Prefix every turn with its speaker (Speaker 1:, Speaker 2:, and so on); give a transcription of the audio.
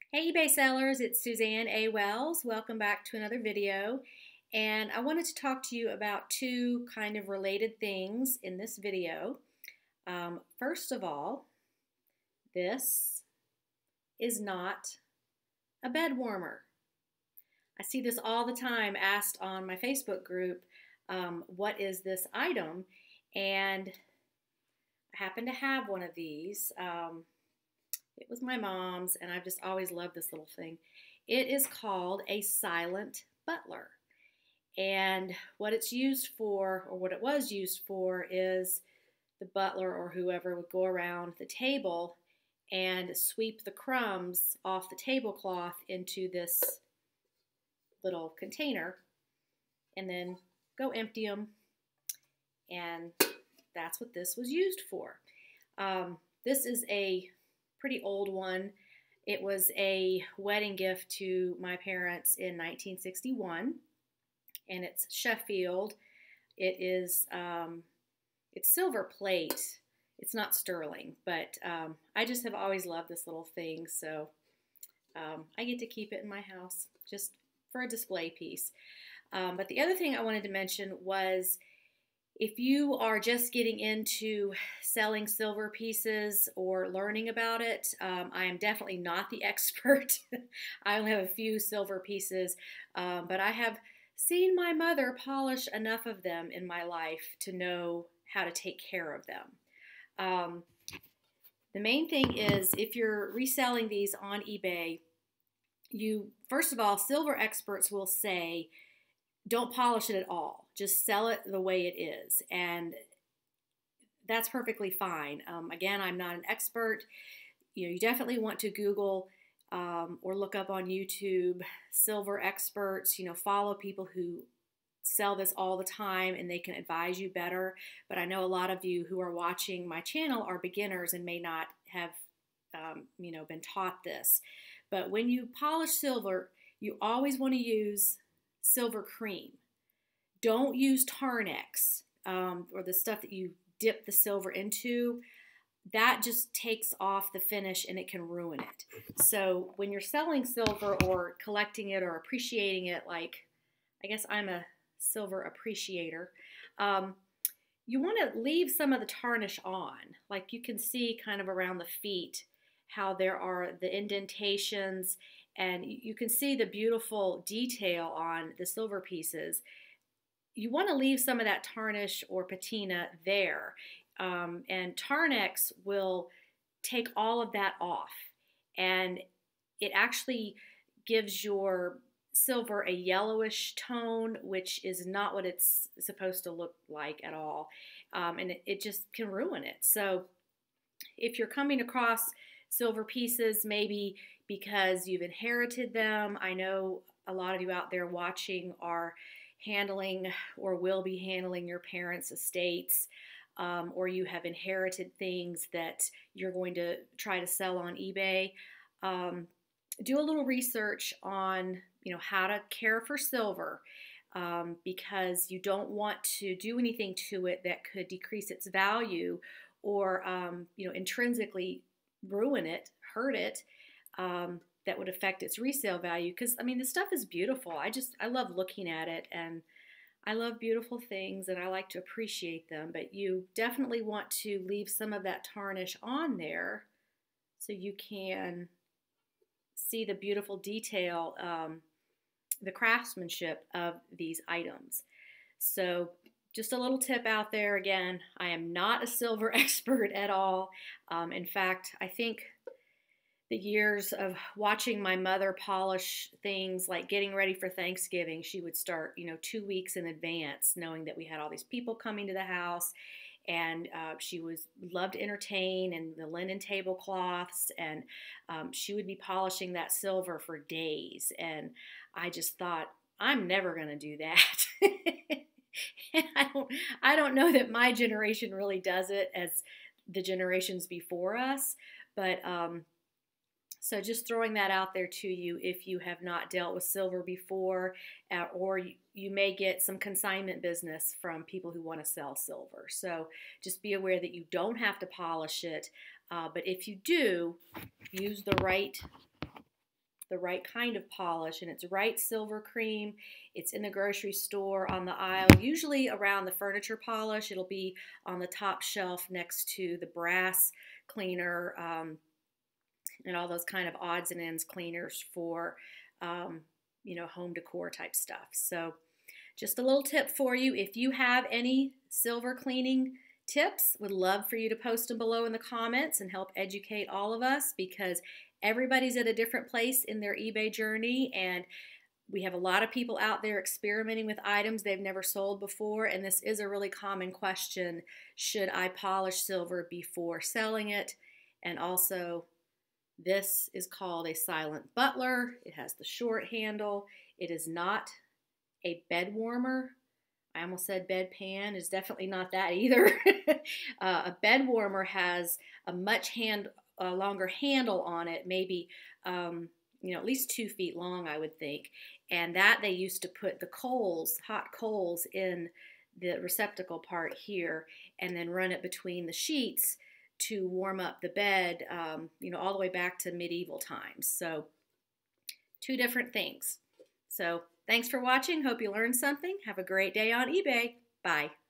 Speaker 1: Hey eBay sellers, it's Suzanne A. Wells. Welcome back to another video. And I wanted to talk to you about two kind of related things in this video. First of all, this is not a bed warmer. I see this all the time asked on my Facebook group, what is this item? And I happen to have one of these. It was my mom's, and I've just always loved this little thing. It is called a silent butler. And what it's used for, or what it was used for, is the butler or whoever would go around the table and sweep the crumbs off the tablecloth into this little container and then go empty them. And that's what this was used for. This is a pretty old one. It was a wedding gift to my parents in 1961, and it's Sheffield. It is it's silver plate. It's not sterling, but I just have always loved this little thing, so I get to keep it in my house just for a display piece. But the other thing I wanted to mention was, if you are just getting into selling silver pieces or learning about it, I am definitely not the expert. I only have a few silver pieces, but I have seen my mother polish enough of them in my life to know how to take care of them. The main thing is, if you're reselling these on eBay, first of all, silver experts will say, don't polish it at all. Just sell it the way it is. And that's perfectly fine. Again, I'm not an expert. You definitely want to Google or look up on YouTube silver experts. Follow people who sell this all the time and they can advise you better. But I know a lot of you who are watching my channel are beginners and may not have been taught this. But when you polish silver, you always want to use silver cream. Don't use Tarnex or the stuff that you dip the silver into. That just takes off the finish and it can ruin it. So when you're selling silver or collecting it or appreciating it, like I guess I'm a silver appreciator, you want to leave some of the tarnish on. Like you can see kind of around the feet how there are the indentations, and you can see the beautiful detail on the silver pieces. You want to leave some of that tarnish or patina there. And Tarnex will take all of that off. And it actually gives your silver a yellowish tone, which is not what it's supposed to look like at all. And it just can ruin it. So if you're coming across silver pieces, maybe because you've inherited them. I know a lot of you out there watching are handling or will be handling your parents' estates, or you have inherited things that you're going to try to sell on eBay. Do a little research on how to care for silver, because you don't want to do anything to it that could decrease its value or intrinsically ruin it, hurt it, that would affect its resale value. Because, I mean, the stuff is beautiful. I love looking at it, and I love beautiful things, and I like to appreciate them. But you definitely want to leave some of that tarnish on there so you can see the beautiful detail, the craftsmanship of these items. So just a little tip out there. Again, I am not a silver expert at all. In fact, I think the years of watching my mother polish things, like getting ready for Thanksgiving, she would start, 2 weeks in advance, knowing that we had all these people coming to the house, and she loved to entertain, and the linen tablecloths, and she would be polishing that silver for days. And I just thought, I'm never going to do that. And I don't know that my generation really does it as the generations before us, but so just throwing that out there to you if you have not dealt with silver before, or you may get some consignment business from people who want to sell silver. So just be aware that you don't have to polish it, but if you do, use the right the right kind of polish, and it's Right Silver Cream. It's in the grocery store on the aisle, usually around the furniture polish. It'll be on the top shelf next to the brass cleaner, and all those kind of odds and ends cleaners for, home decor type stuff. So just a little tip for you. If you have any silver cleaning tips, would love for you to post them below in the comments and help educate all of us, because everybody's at a different place in their eBay journey, and we have a lot of people out there experimenting with items they've never sold before, and this is a really common question. Should I polish silver before selling it? And also, this is called a silent butler. It has the short handle. It is not a bed warmer. I almost said bedpan. It's definitely not that either. A bed warmer has a much longer handle on it, maybe at least 2 feet long, I would think. And that they used to put the coals, hot coals, in the receptacle part here, and then run it between the sheets to warm up the bed, all the way back to medieval times. So 2 different things. So thanks for watching. Hope you learned something. Have a great day on eBay. Bye.